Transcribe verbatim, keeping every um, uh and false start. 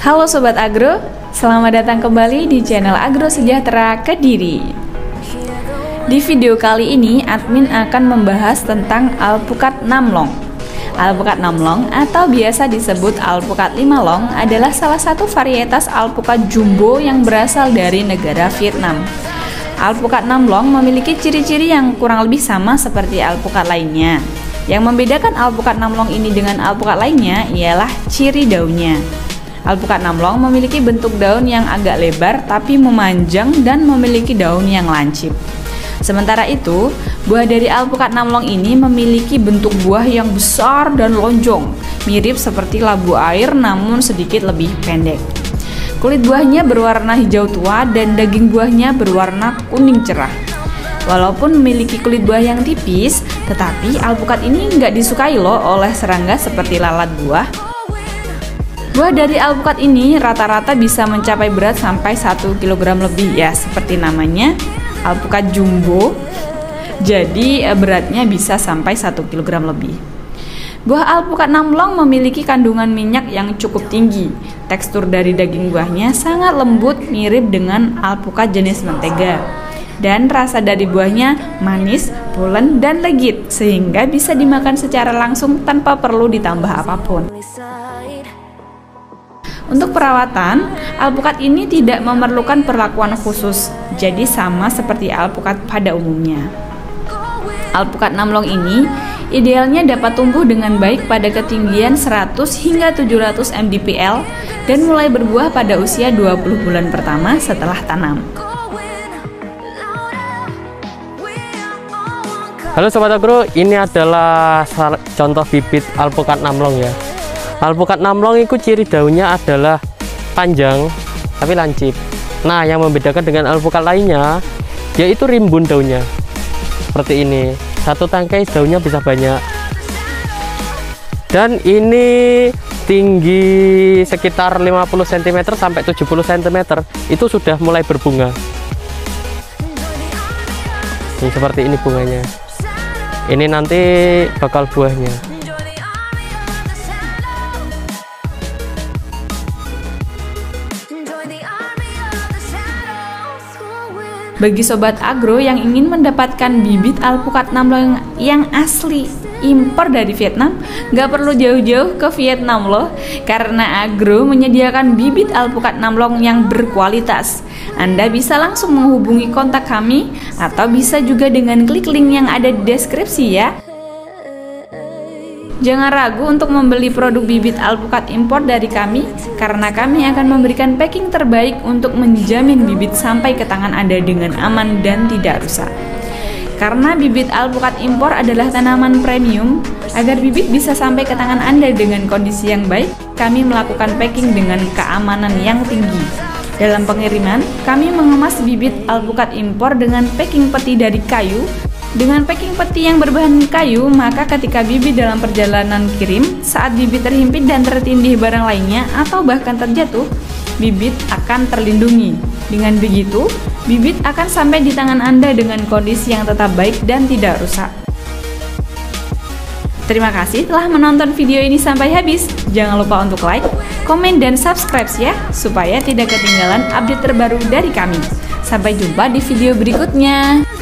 Halo Sobat Agro, selamat datang kembali di channel Agro Sejahtera Kediri. Di video kali ini, admin akan membahas tentang alpukat namlong. Alpukat namlong atau biasa disebut alpukat lima long adalah salah satu varietas alpukat jumbo yang berasal dari negara Vietnam. Alpukat namlong memiliki ciri-ciri yang kurang lebih sama seperti alpukat lainnya. Yang membedakan alpukat namlong ini dengan alpukat lainnya ialah ciri daunnya. Alpukat namlong memiliki bentuk daun yang agak lebar tapi memanjang dan memiliki daun yang lancip. Sementara itu, buah dari alpukat namlong ini memiliki bentuk buah yang besar dan lonjong, mirip seperti labu air namun sedikit lebih pendek. Kulit buahnya berwarna hijau tua dan daging buahnya berwarna kuning cerah. Walaupun memiliki kulit buah yang tipis, tetapi alpukat ini nggak disukai loh oleh serangga seperti lalat buah. Buah dari alpukat ini rata-rata bisa mencapai berat sampai satu kilogram lebih ya, seperti namanya, alpukat jumbo. Jadi beratnya bisa sampai satu kilogram lebih. Buah alpukat namlong memiliki kandungan minyak yang cukup tinggi. Tekstur dari daging buahnya sangat lembut, mirip dengan alpukat jenis mentega. Dan rasa dari buahnya manis, pulen, dan legit, sehingga bisa dimakan secara langsung tanpa perlu ditambah apapun. Untuk perawatan, alpukat ini tidak memerlukan perlakuan khusus, jadi sama seperti alpukat pada umumnya. Alpukat namlong ini idealnya dapat tumbuh dengan baik pada ketinggian seratus hingga tujuh ratus mdpl dan mulai berbuah pada usia dua puluh bulan pertama setelah tanam. Halo Sobat Agro, ini adalah contoh bibit alpukat namlong ya. Alpukat namlong itu ciri daunnya adalah panjang tapi lancip. Nah, yang membedakan dengan alpukat lainnya yaitu rimbun daunnya. Seperti ini, satu tangkai daunnya bisa banyak. Dan ini tinggi sekitar lima puluh sentimeter sampai tujuh puluh sentimeter, itu sudah mulai berbunga. Ini seperti ini bunganya. Ini nanti bakal buahnya. Bagi Sobat Agro yang ingin mendapatkan bibit alpukat namlong yang asli impor dari Vietnam, nggak perlu jauh-jauh ke Vietnam loh, karena Agro menyediakan bibit alpukat namlong yang berkualitas. Anda bisa langsung menghubungi kontak kami atau bisa juga dengan klik link yang ada di deskripsi ya. Jangan ragu untuk membeli produk bibit alpukat impor dari kami, karena kami akan memberikan packing terbaik untuk menjamin bibit sampai ke tangan Anda dengan aman dan tidak rusak. Karena bibit alpukat impor adalah tanaman premium, agar bibit bisa sampai ke tangan Anda dengan kondisi yang baik, kami melakukan packing dengan keamanan yang tinggi. Dalam pengiriman, kami mengemas bibit alpukat impor dengan packing peti dari kayu. Dengan packing peti yang berbahan kayu, maka ketika bibit dalam perjalanan kirim, saat bibit terhimpit dan tertindih barang lainnya atau bahkan terjatuh, bibit akan terlindungi. Dengan begitu, bibit akan sampai di tangan Anda dengan kondisi yang tetap baik dan tidak rusak. Terima kasih telah menonton video ini sampai habis. Jangan lupa untuk like, komen, dan subscribe ya, supaya tidak ketinggalan update terbaru dari kami. Sampai jumpa di video berikutnya.